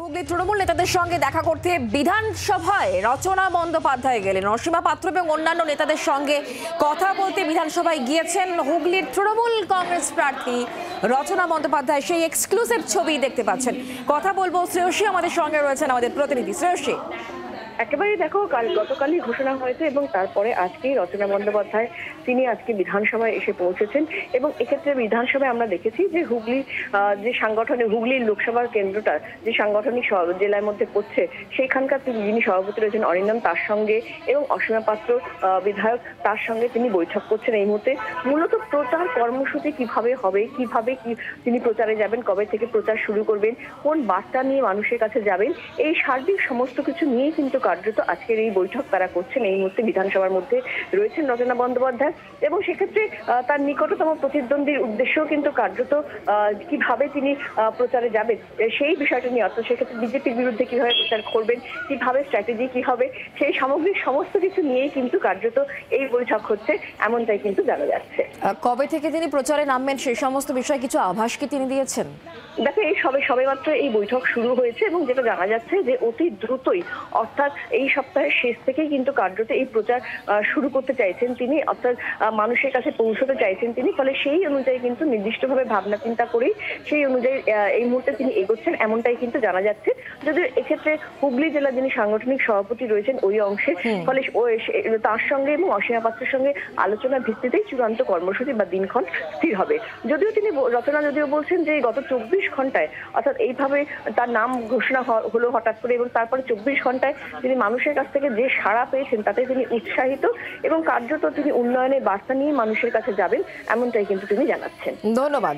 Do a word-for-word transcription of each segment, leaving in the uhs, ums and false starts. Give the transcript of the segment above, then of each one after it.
হুগলি তৃণমূল নেতাদের সঙ্গে দেখা করতে বিধানসভায় রচনা বন্দ্যোপাধ্যায় গেলেন। অসীমা পাত্র এবং অন্যান্য নেতাদের সঙ্গে কথা বলতে বিধানসভায় গিয়েছেন হুগলির তৃণমূল কংগ্রেস প্রার্থী রচনা বন্দ্যোপাধ্যায়। সেই এক্সক্লুসিভ ছবি দেখতে পাচ্ছেন। কথা বলবো, শ্রেয়সী আমাদের সঙ্গে রয়েছেন, আমাদের প্রতিনিধি। শ্রেয়সী, একেবারে দেখো, কাল গতকালই ঘোষণা হয়েছে এবং তারপরে আজকেই রচনা বন্দ্যোপাধ্যায় তিনি আজকে বিধানসভায় এসে পৌঁছেছেন। এবং এক্ষেত্রে বিধানসভায় আমরা দেখেছি যে হুগলি যে সাংগঠনিক হুগলির লোকসভার কেন্দ্রটা যে সাংগঠনিক জেলার মধ্যে পড়ছে, সেইখানকার যিনি সভাপতি রয়েছেন অরিন্দম, তার সঙ্গে এবং অসীমা পাত্র বিধায়ক, তার সঙ্গে তিনি বৈঠক করছেন এই মুহূর্তে। মূলত প্রচার কর্মসূচি কিভাবে হবে, কিভাবে কি তিনি প্রচারে যাবেন, কবে থেকে প্রচার শুরু করবেন, কোন বার্তা নিয়ে মানুষের কাছে যাবেন, এই সার্বিক সমস্ত কিছু নিয়েই কিন্তু কার্যত আজকের এই বৈঠক তারা করছেন। এই মুহূর্তে বিধানসভার মধ্যে রয়েছেন রচনা বন্দ্যোপাধ্যায় এবং সেক্ষেত্রে তার নিকটতম প্রতিদ্বন্দ্বীর উদ্দেশ্যেও কিন্তু কার্যত কিভাবে তিনি প্রচারে যাবেন সেই বিষয়টা নিয়ে, অর্থাৎ সেক্ষেত্রে বিজেপির বিরুদ্ধে কিভাবে প্রচার করবেন, কিভাবে স্ট্র্যাটেজি কি হবে, সেই সামগ্রিক সমস্ত কিছু নিয়েই কিন্তু কার্যত এই বৈঠক হচ্ছে, এমনটাই কিন্তু জানা যাচ্ছে। কবে থেকে তিনি প্রচারে নামবেন সেই সমস্ত বিষয়ে কিছু আভাস কি তিনি দিয়েছেন? দেখো, এই সবে সবে মাত্র এই বৈঠক শুরু হয়েছে এবং যেটা জানা যাচ্ছে যে অতি দ্রুতই, অর্থাৎ এই সপ্তাহের শেষ থেকেই কিন্তু কার্যত এই প্রচার শুরু করতে চাইছেন তিনি, অর্থাৎ মানুষের কাছে পৌঁছতে চাইছেন তিনি। ফলে সেই অনুযায়ী কিন্তু নির্দিষ্টভাবে ভাবনা চিন্তা করেই সেই অনুযায়ী এই মুহূর্তে তিনি এগোচ্ছেন, এমনটাই কিন্তু জানা যাচ্ছে। যদিও এক্ষেত্রে হুগলি জেলার যিনি সাংগঠনিক সভাপতি রয়েছেন ওই অংশে, ফলে তার সঙ্গে এবং অসীমা পাত্রের সঙ্গে আলোচনার ভিত্তিতেই চূড়ান্ত কর্মসূচি বা দিনক্ষণ স্থির হবে। যদিও তিনি রচনা যদিও বলছেন যে গত চব্বিশ ঘন্টায়, অর্থাৎ এইভাবে তার নাম ঘোষণা হলো হঠাৎ করে এবং তারপরে চব্বিশ ঘন্টায় তিনি মানুষের কাছ থেকে যে সাড়া পেয়েছেন তাতে তিনি উৎসাহিত এবং কার্যত তিনি উন্নয়নের বার্তা নিয়ে মানুষের কাছে যাবেন, এমনটাই কিন্তু তিনি জানাচ্ছেন। ধন্যবাদ।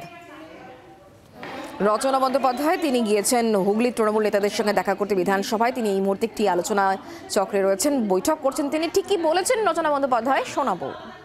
রচনা বন্দ্যোপাধ্যায় তিনি গিয়েছেন হুগলির তৃণমূল নেতাদের সঙ্গে দেখা করতে বিধানসভায়। তিনি এই মুহূর্তে একটি আলোচনা চক্রে রয়েছেন, বৈঠক করছেন তিনি। ঠিক কি বলেছেন রচনা বন্দ্যোপাধ্যায় শোনাবো।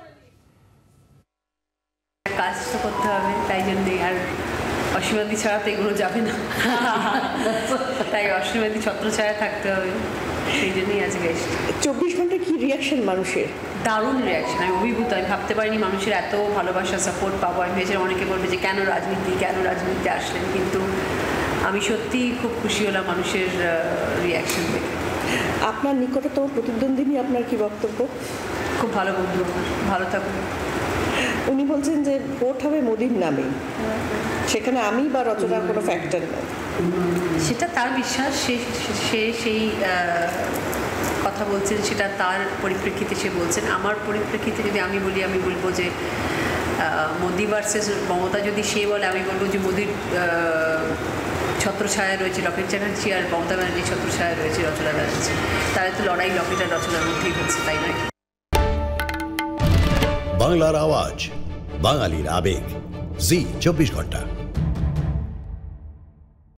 কাজ তো করতে হবে, তাই জন্যই আর অসীমাদি ছাড়া তো এগুলো যাবে না, তাই অসীমাদি ছত্রছায়া থাকতে হবে, সেই জন্যই আজকে এসেছি। চব্বিশ ঘন্টা কি রিয়াকশন মানুষের? দারুণ রিয়াকশন, আমি অভিভূত। আমি ভাবতে পারিনি মানুষের এত ভালোবাসা, সাপোর্ট পাবো। আমি ভেবেছিলাম অনেকে বলবে যে কেন রাজনীতি, কেন রাজনীতিতে আসলেন, কিন্তু আমি সত্যিই খুব খুশি হলাম মানুষের রিয়াকশন দেখে। আপনার নিকটতম প্রতিদ্বন্দ্বী নিয়ে আপনার কি বক্তব্য? খুব ভালো বন্ধু, ভালো থাকুন। উনি বলছেন যে ভোট হবে মোদির নামে, সেখানে আমি বা রচনার কোনো ফ্যাক্টর নেই। সেটা তার বিশ্বাস, সে সেই কথা বলছেন, সেটা তার পরিপ্রেক্ষিতে সে বলছেন। আমার পরিপ্রেক্ষিতে যদি আমি বলি, আমি বলবো যে মোদি ভার্সেস মমতা যদি সে বলে, আমি বলবো যে মোদির ছত্রছায়া রয়েছে লকেট চ্যাটার্জি আর মমতা ব্যানার্জির ছত্রছায়া রয়েছে রচনা ব্যানার্জি। তাহলে তো লড়াই লকেট আর রচনার মধ্যেই হচ্ছে, তাই নয়? বাংলার আওয়াজ, বাঙালির আবেগ, জি চব্বিশ ঘন্টা।